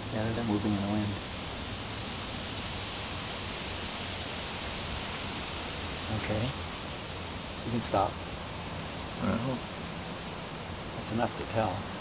Yeah, they're moving in the wind. Okay. You can stop. Well, That's enough to tell.